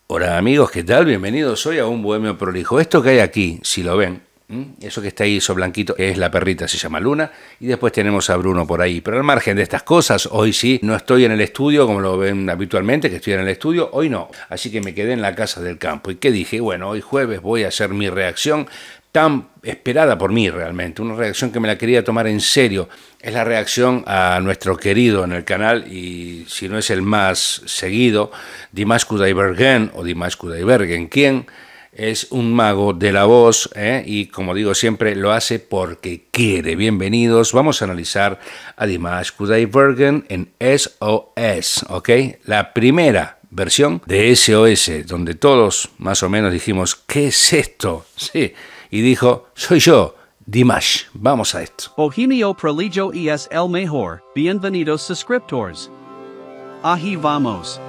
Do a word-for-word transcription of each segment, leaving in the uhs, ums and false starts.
Hola amigos, ¿qué tal? Bienvenidos hoy a Un Bohemio Prolijo. Esto que hay aquí, si lo ven, ¿m? Eso que está ahí, eso blanquito, es la perrita, se llama Luna, y después tenemos a Bruno por ahí. Pero al margen de estas cosas, hoy sí, no estoy en el estudio como lo ven habitualmente, que estoy en el estudio, hoy no. Así que me quedé en la casa del campo. ¿Y qué dije? Bueno, hoy jueves voy a hacer mi reacción tan esperada por mí realmente, una reacción que me la quería tomar en serio. Es la reacción a nuestro querido en el canal, y si no es el más seguido, Dimash Kudaibergen o Dimash Kudaibergen, quien es un mago de la voz, ¿eh? Y como digo siempre, lo hace porque quiere. Bienvenidos, vamos a analizar a Dimash Kudaibergen en S O S, ¿ok? La primera versión de S O S, donde todos más o menos dijimos, ¿qué es esto? Sí, y dijo, soy yo, Dimash. Vamos a esto. Bohemio Proligio es el mejor. Bienvenidos suscriptores. Ahi vamos.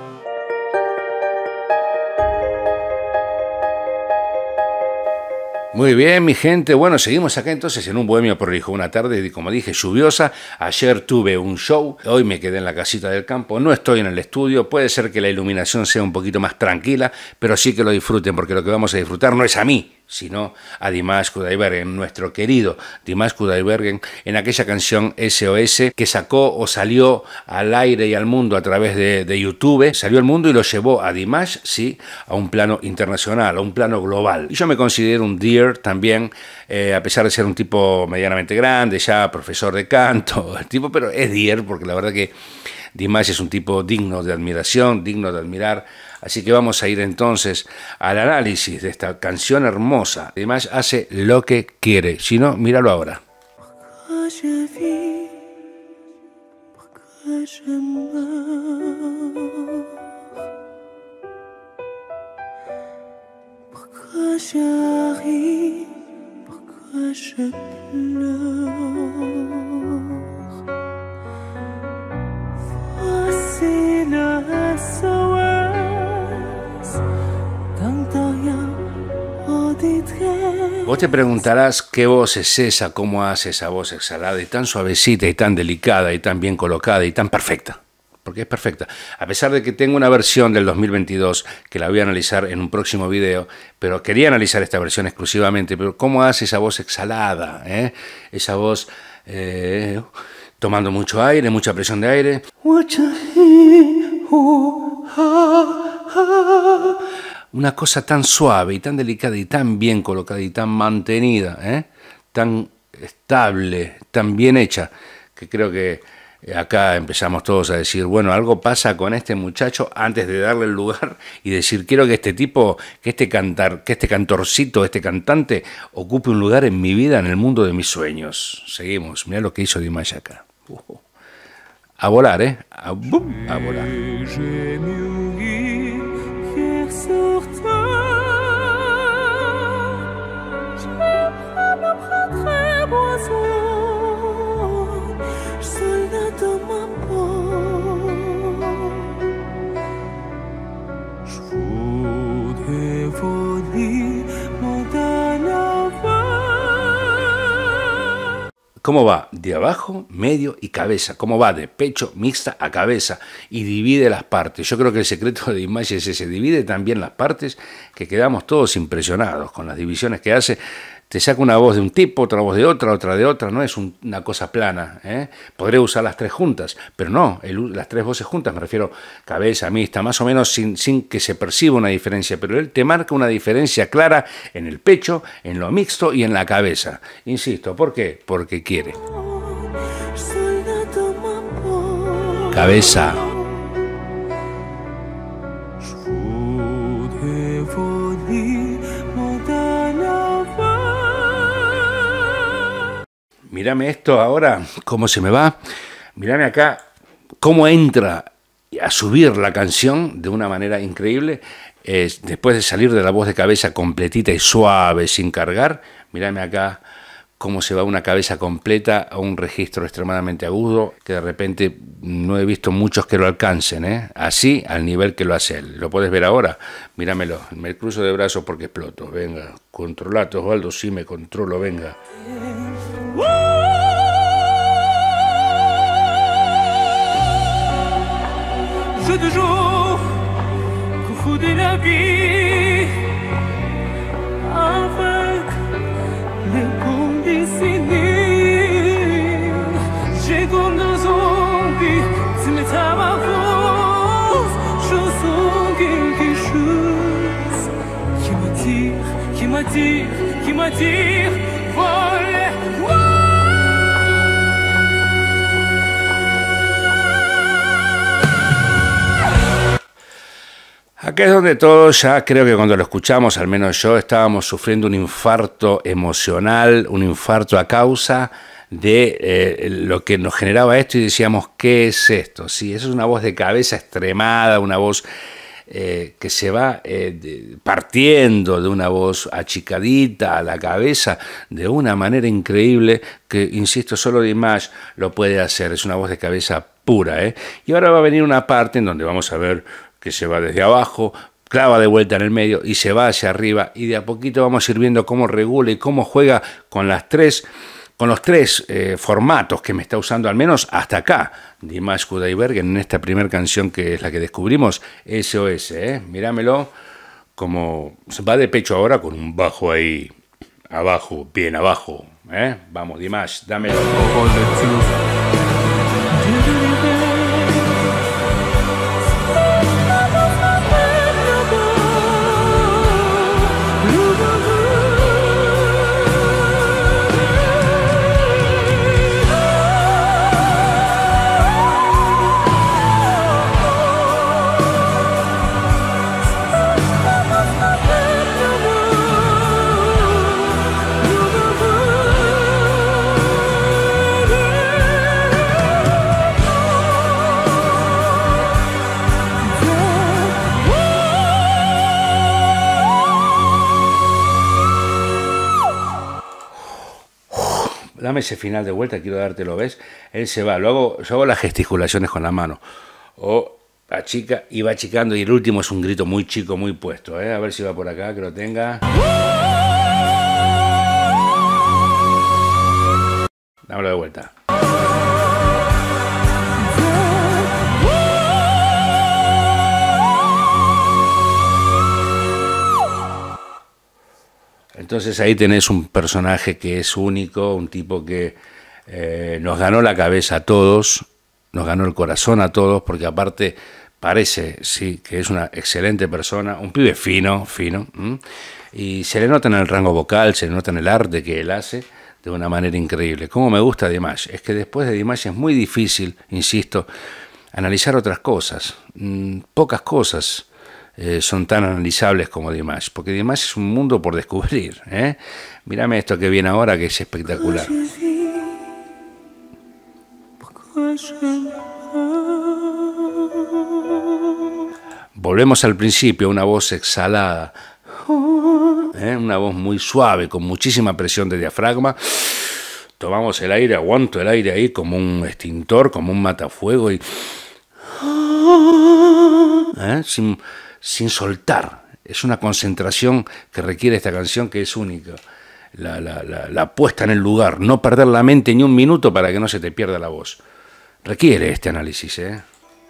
Muy bien, mi gente. Bueno, seguimos acá entonces en Un Bohemio Prolijo. Una tarde, como dije, lluviosa. Ayer tuve un show. Hoy me quedé en la casita del campo. No estoy en el estudio. Puede ser que la iluminación sea un poquito más tranquila, pero sí que lo disfruten, porque lo que vamos a disfrutar no es a mí, sino a Dimash Kudaibergen, nuestro querido Dimash Kudaibergen, en aquella canción S O S que sacó o salió al aire y al mundo a través de, de YouTube. Salió al mundo y lo llevó a Dimash, sí, a un plano internacional, a un plano global. Y yo me considero un dear también, eh, a pesar de ser un tipo medianamente grande, ya profesor de canto, el tipo, pero es dear porque la verdad que Dimash es un tipo digno de admiración, digno de admirar. Así que vamos a ir entonces al análisis de esta canción hermosa. Dimash hace lo que quiere. Si no, míralo ahora. Vos te preguntarás qué voz es esa, cómo hace esa voz exhalada y tan suavecita y tan delicada y tan bien colocada y tan perfecta. Porque es perfecta. A pesar de que tengo una versión del dos mil veintidós que la voy a analizar en un próximo video, pero quería analizar esta versión exclusivamente, pero cómo hace esa voz exhalada, ¿eh? Esa voz eh, tomando mucho aire, mucha presión de aire. Una cosa tan suave y tan delicada y tan bien colocada y tan mantenida, ¿eh? Tan estable, tan bien hecha, que creo que acá empezamos todos a decir, bueno, algo pasa con este muchacho, antes de darle el lugar y decir, quiero que este tipo, que este cantar, que este cantorcito, este cantante, ocupe un lugar en mi vida, en el mundo de mis sueños. Seguimos, mirá lo que hizo Dimash acá. Uh, a volar, ¿eh? A, boom, a volar. ¿Cómo va? De abajo, medio y cabeza. ¿Cómo va? De pecho, mixta a cabeza. Y divide las partes. Yo creo que el secreto de Dimash es ese. Divide también las partes, que quedamos todos impresionados con las divisiones que hace. Te saca una voz de un tipo, otra voz de otra, otra de otra. No es un, una cosa plana, ¿eh? Podré usar las tres juntas, pero no, el, las tres voces juntas, me refiero cabeza, mixta, más o menos sin, sin que se perciba una diferencia. Pero él te marca una diferencia clara en el pecho, en lo mixto y en la cabeza. Insisto, ¿por qué? Porque quiere. Cabeza. Mírame esto ahora, cómo se me va. Mírame acá, cómo entra a subir la canción de una manera increíble. Eh, después de salir de la voz de cabeza completita y suave, sin cargar. Mírame acá cómo se va una cabeza completa a un registro extremadamente agudo, que de repente no he visto muchos que lo alcancen, ¿eh? Así, al nivel que lo hace él. ¿Lo puedes ver ahora? Míramelo. Me cruzo de brazos porque exploto. Venga, controlate, Osvaldo, sí me controlo, venga. Je de jour fou de la vie, avec les bons décennies. J'ai comme deux zombies, tu mets à ma force, je sens quelque chose qui m'attire, qui m'attire, qui m'attire, voler. Acá es donde todos ya, creo que cuando lo escuchamos, al menos yo, estábamos sufriendo un infarto emocional, un infarto a causa de eh, lo que nos generaba esto y decíamos, ¿qué es esto? Sí, eso es una voz de cabeza extremada, una voz eh, que se va eh, de, partiendo de una voz achicadita a la cabeza de una manera increíble que, insisto, solo Dimash lo puede hacer, es una voz de cabeza pura, ¿eh? Y ahora va a venir una parte en donde vamos a ver que se va desde abajo, clava de vuelta en el medio y se va hacia arriba, y de a poquito vamos a ir viendo cómo regula y cómo juega con las tres, con los tres eh, formatos que me está usando, al menos hasta acá, Dimash Kudaibergen, en esta primera canción que es la que descubrimos, S O S, ¿eh? Míramelo, como se va de pecho ahora con un bajo ahí, abajo, bien abajo, ¿eh? Vamos, Dimash, dámelo. Dame ese final de vuelta, quiero dártelo, ¿ves? Él se va, luego yo hago las gesticulaciones con la mano, o achica y va achicando, y el último es un grito muy chico, muy puesto, ¿eh? A ver si va por acá, que lo tenga. Dámelo de vuelta. Entonces ahí tenés un personaje que es único, un tipo que eh, nos ganó la cabeza a todos, nos ganó el corazón a todos, porque aparte parece, sí, que es una excelente persona, un pibe fino, fino, ¿m? Y se le nota en el rango vocal, se le nota en el arte que él hace de una manera increíble. Cómo me gusta Dimash, es que después de Dimash es muy difícil, insisto, analizar otras cosas, mm, pocas cosas. Eh, son tan analizables como Dimash, porque Dimash es un mundo por descubrir, ¿eh? Mírame esto que viene ahora, que es espectacular. Volvemos al principio, una voz exhalada, ¿eh? Una voz muy suave, con muchísima presión de diafragma. Tomamos el aire, aguanto el aire ahí como un extintor, como un matafuego, y ¿eh? sin sin soltar. Es una concentración que requiere esta canción, que es única. La, la, la, la puesta en el lugar, no perder la mente ni un minuto para que no se te pierda la voz. Requiere este análisis, ¿eh?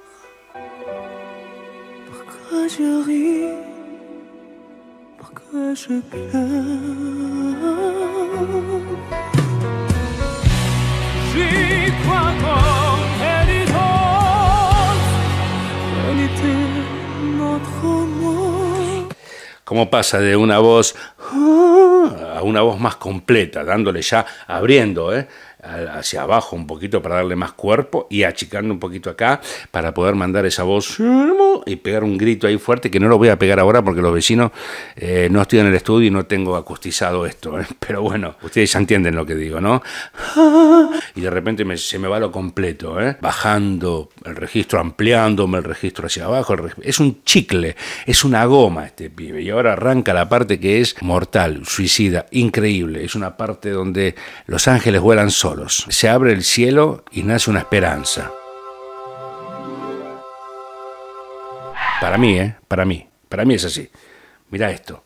Cómo pasa de una voz a una voz más completa, dándole ya, abriendo, ¿eh? hacia abajo un poquito para darle más cuerpo y achicando un poquito acá para poder mandar esa voz y pegar un grito ahí fuerte, que no lo voy a pegar ahora porque los vecinos, eh, no estoy en el estudio y no tengo acustizado esto, ¿eh? Pero bueno, ustedes ya entienden lo que digo, ¿no? Y de repente me, se me va lo completo, ¿eh? Bajando el registro, ampliándome el registro hacia abajo, el registro. Es un chicle, es una goma este pibe, y ahora arranca la parte que es mortal, suicida, increíble. Es una parte donde los ángeles vuelan solos. Se abre el cielo y nace una esperanza. Para mí, ¿eh? Para mí. Para mí es así. Mira esto.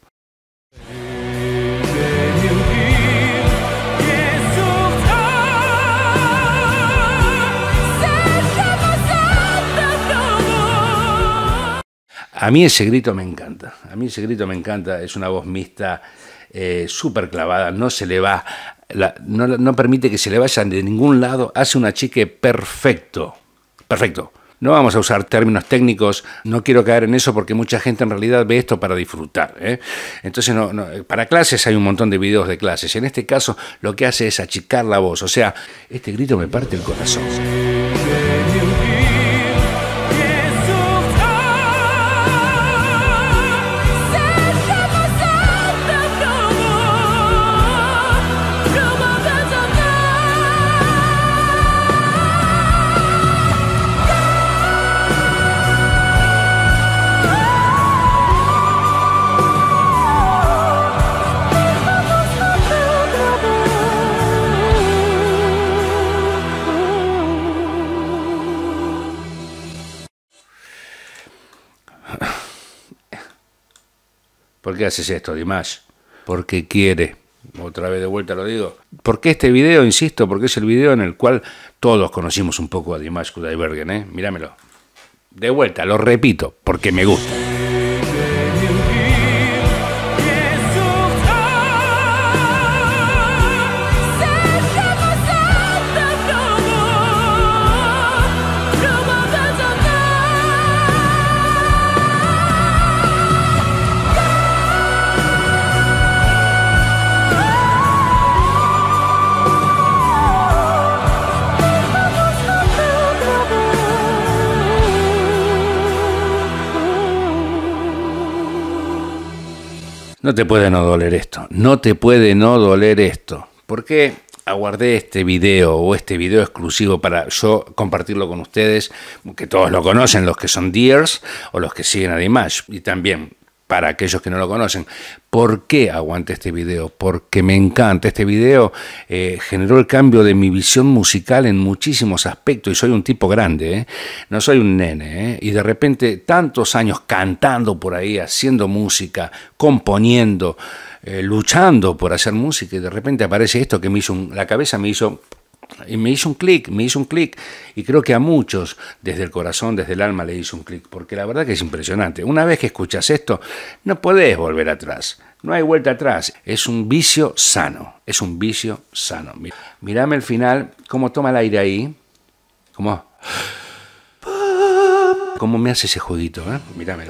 A mí ese grito me encanta, a mí ese grito me encanta, es una voz mixta, eh, súper clavada, no se le va, la, no, no permite que se le vaya de ningún lado, hace un achique perfecto, perfecto. No vamos a usar términos técnicos, no quiero caer en eso porque mucha gente en realidad ve esto para disfrutar, ¿eh? Entonces, no, no, para clases hay un montón de videos de clases. En este caso, lo que hace es achicar la voz. O sea, este grito me parte el corazón. ¿Por qué haces esto, Dimash? Porque quiere. Otra vez de vuelta lo digo. ¿Por qué este video? Insisto, porque es el video en el cual todos conocimos un poco a Dimash Kudaibergen, ¿eh? Míramelo. De vuelta, lo repito, porque me gusta. No te puede no doler esto, no te puede no doler esto. ¿Por qué aguardé este video o este video exclusivo para yo compartirlo con ustedes? Que todos lo conocen, los que son Deers o los que siguen a Dimash. Y también para aquellos que no lo conocen. ¿Por qué aguanté este video? Porque me encanta. Este video eh, generó el cambio de mi visión musical en muchísimos aspectos. Y soy un tipo grande, ¿eh? No soy un nene, ¿eh? Y de repente tantos años cantando por ahí, haciendo música, componiendo, eh, luchando por hacer música. Y de repente aparece esto que me hizo, un, la cabeza me hizo... Y me hizo un clic, me hizo un clic, y creo que a muchos, desde el corazón, desde el alma, le hizo un clic, porque la verdad que es impresionante. Una vez que escuchas esto, no podés volver atrás, no hay vuelta atrás, es un vicio sano, es un vicio sano. Mirame el final, cómo toma el aire ahí, cómo, cómo me hace ese jueguito, ¿eh? Mirámelo.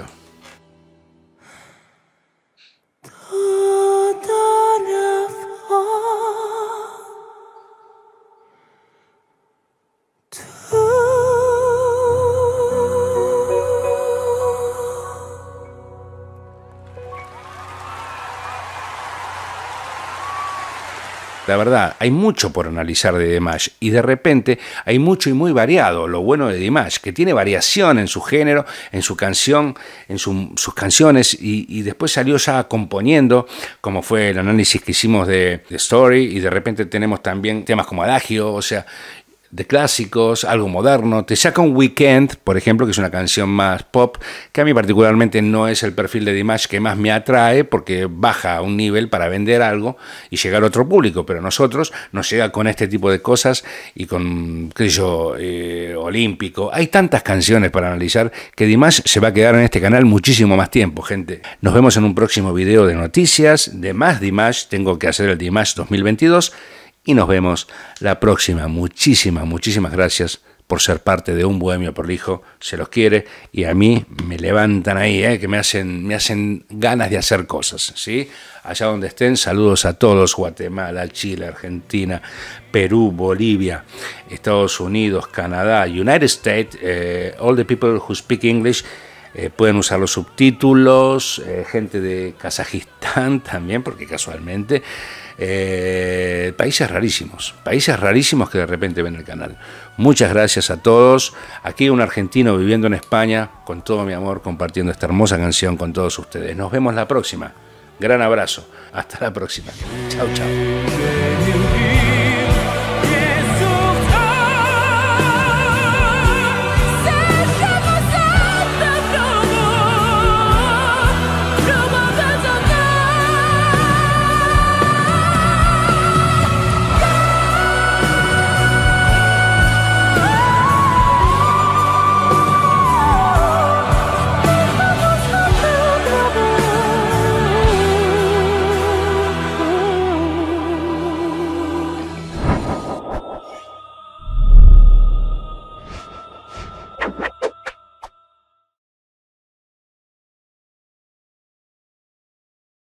La verdad, hay mucho por analizar de Dimash y de repente hay mucho y muy variado. Lo bueno de Dimash, que tiene variación en su género, en su canción, en su, sus canciones y, y después salió ya componiendo, como fue el análisis que hicimos de, de Story, y de repente tenemos también temas como Adagio, o sea, de clásicos, algo moderno. Te saca un Weekend, por ejemplo, que es una canción más pop, que a mí particularmente no es el perfil de Dimash que más me atrae, porque baja a un nivel para vender algo y llegar a otro público, pero nosotros nos llega con este tipo de cosas y con, qué sé yo, eh, Olímpico. Hay tantas canciones para analizar que Dimash se va a quedar en este canal muchísimo más tiempo, gente. Nos vemos en un próximo video de noticias, de más Dimash. Tengo que hacer el Dimash dos mil veintidós. Y nos vemos la próxima. Muchísimas, muchísimas gracias por ser parte de Un Bohemio Prolijo. Se los quiere y a mí me levantan ahí, ¿eh? que me hacen, me hacen ganas de hacer cosas, ¿sí? Allá donde estén, saludos a todos. Guatemala, Chile, Argentina, Perú, Bolivia, Estados Unidos, Canadá, United States, eh, all the people who speak English. Eh, pueden usar los subtítulos, eh, gente de Kazajistán también, porque casualmente... Eh, países rarísimos, países rarísimos que de repente ven el canal. Muchas gracias a todos. Aquí un argentino viviendo en España, con todo mi amor, compartiendo esta hermosa canción con todos ustedes. Nos vemos la próxima. Gran abrazo. Hasta la próxima. Chau, chau.